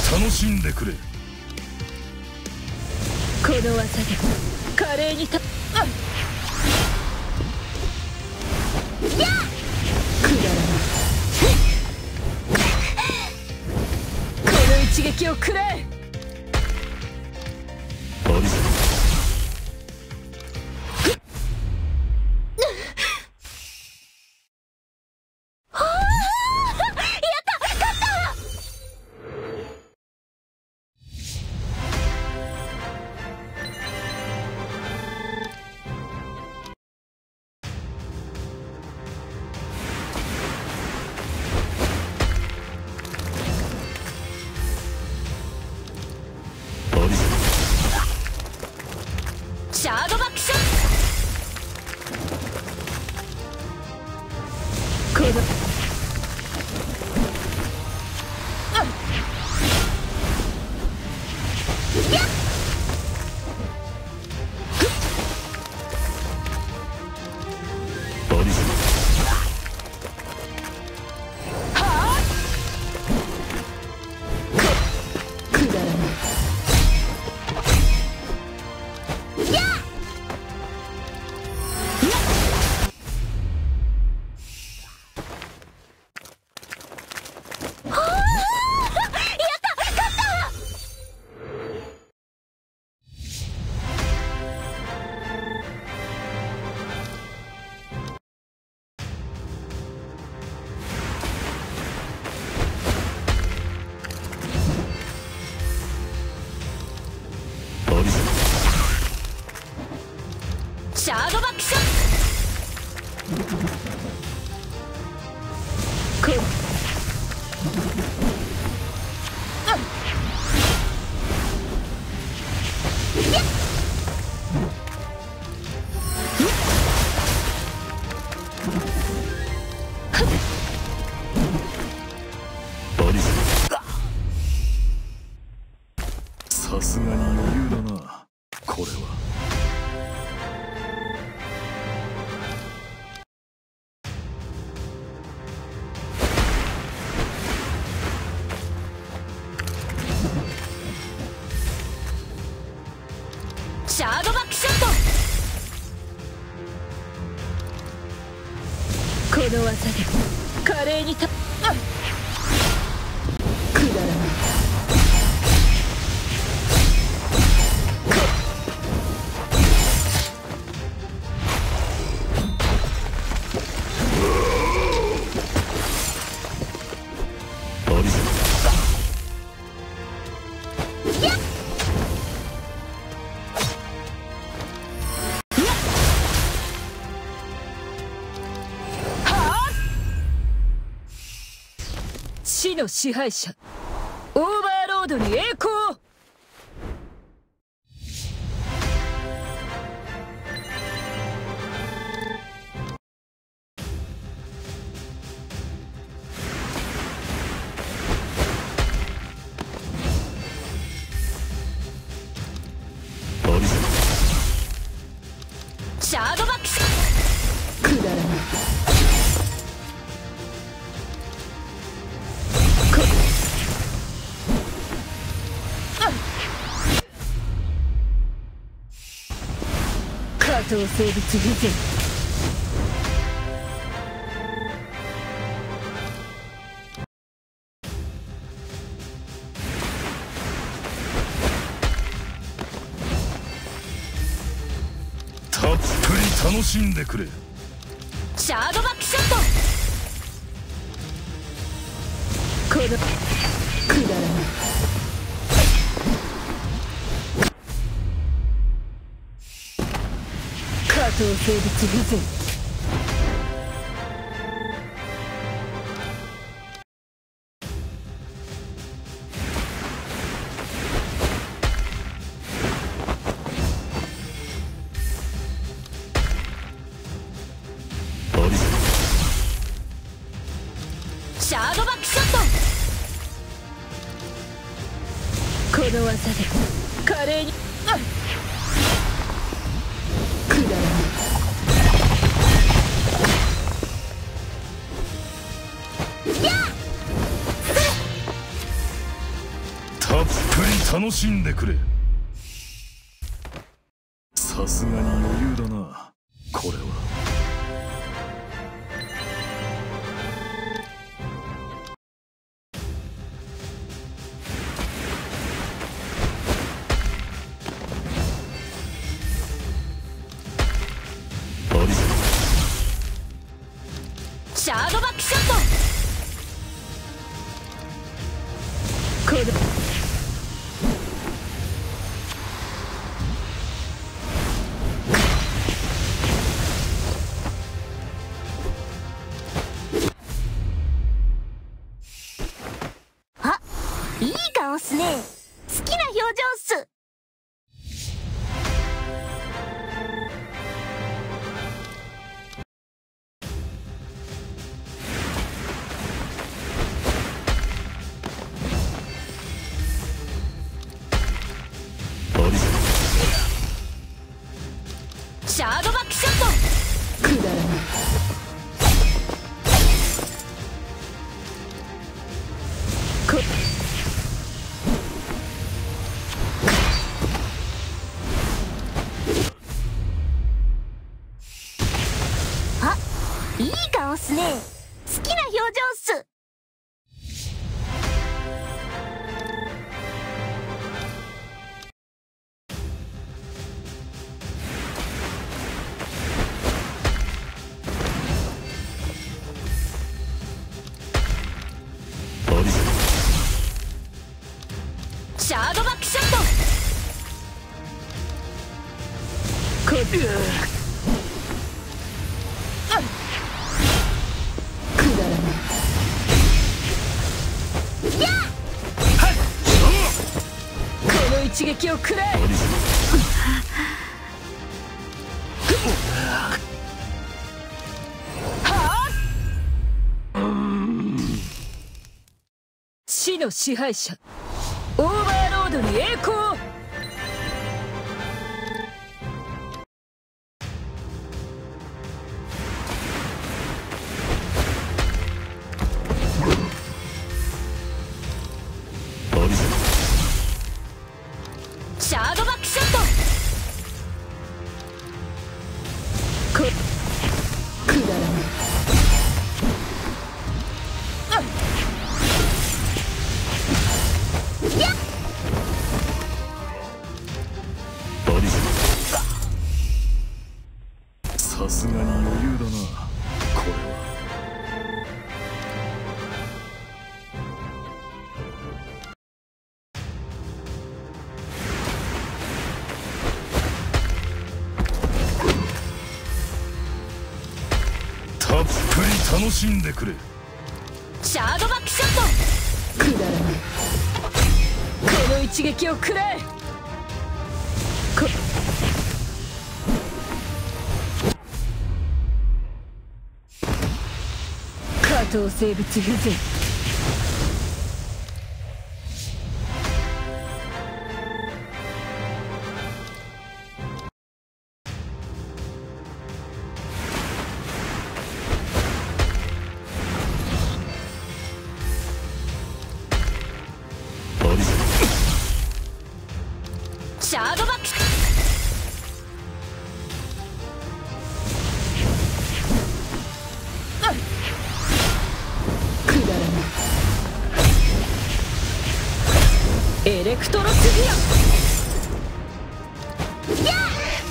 楽しんでくれ。 この技で華麗にくだらないこの一撃を食らえ。シャードバックショット。このシャードバックショット。 さすがに余裕だな、これは。 シャードバックショット。この技で華麗にくだらない死の支配者オーバーロードに栄光を。シャードバックショット。くだらない下等生物不全。 たっぷり楽しんでくれ。 シャードバックショット。このくだらない下等生物不全。シャードバックショット。この技で華麗にくだらない楽しんでくれ。さすがに余裕だな、これは。 シャードバックショット。これあ、いい顔っすね。好きな表情っす。 シャードバックショット。くだらない。 あ、いい顔っすね。好きな表情っす。 シャードバックショット。くだらない。この一撃を食らえ。地の支配者オーバーロードに栄光を。シャードバックショット。くだらない。 さすがに余裕だな、これは。たっぷり楽しんでくれ。 シャードバックショット。くだらない。この一撃を食らえ。下等生物不全。シャードバック。くだらない。エレクトロスフィア。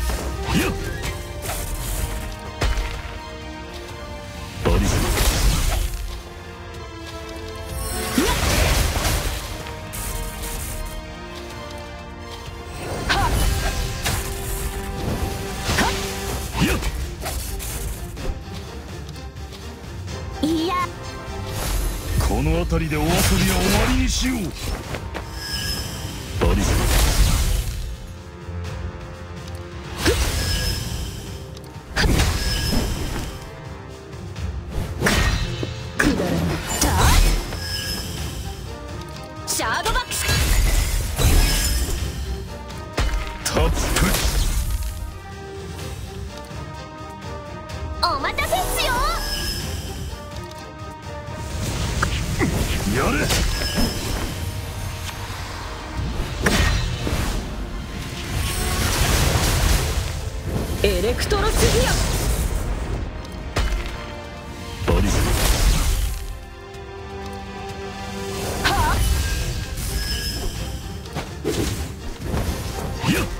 いや、 この辺りでお遊びは終わりにしよう。 くだらない。シャードバック。 たっぷお待たせっすよ。 りやれ。 エレクトロスフィア。 ありはいや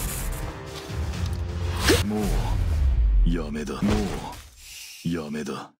もうやめだ。もうやめだ。